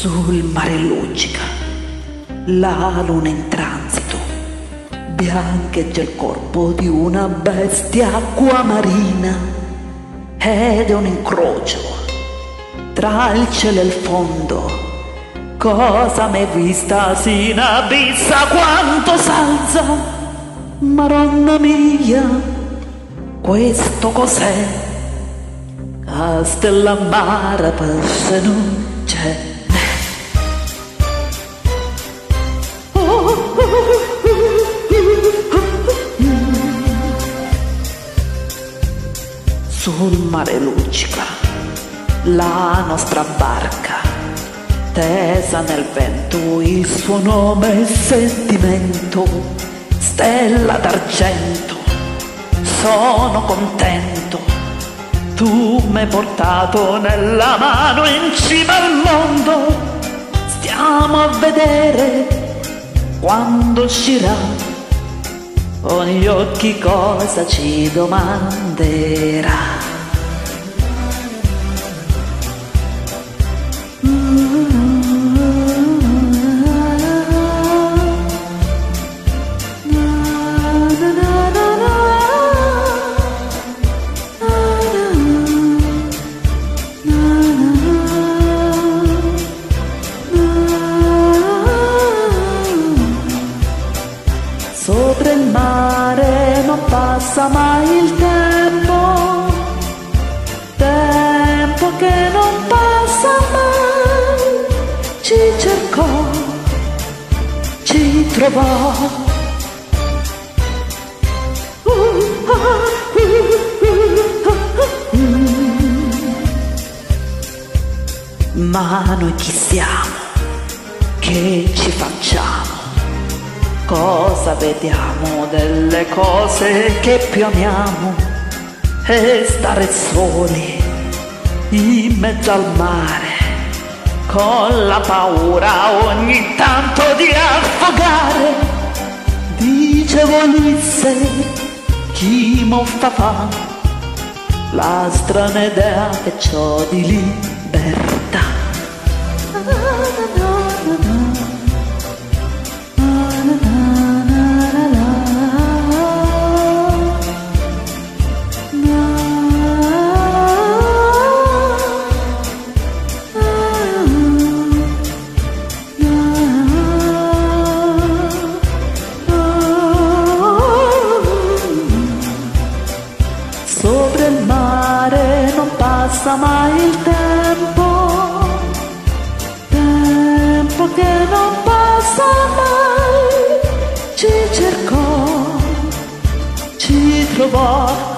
Sul mare luccica la luna in transito, biancheggia il corpo di una bestia acquamarina ed è un incrocio tra il cielo e il fondo. Cosa m'hai vista si inabissa, quanto s'alza, Maronna mia, questo cos'è? Castellammare pesce non c'è. Sul mare luccica la nostra barca, tesa nel vento, il suo nome è Sentimento, stella d'argento. Sono contento, tu m'hai portato nella mano in cima al mondo. Stiamo a vedere quando uscirà con gli occhi cosa ci domanderà. Sopra il mare non passa mai il tempo, tempo che non passa mai. Ci cercò, ci trovò. Ma noi chi siamo? Che ci facciamo? Cosa vediamo delle cose che più amiamo? E stare soli in mezzo al mare, con la paura ogni tanto di affogare. Dicevo Ulisse, chi moffa fa la strana idea che c'ho di libertà. Sopra il mare non passa mai il tempo, tempo che non passa mai. Ci cercò, ci trovò.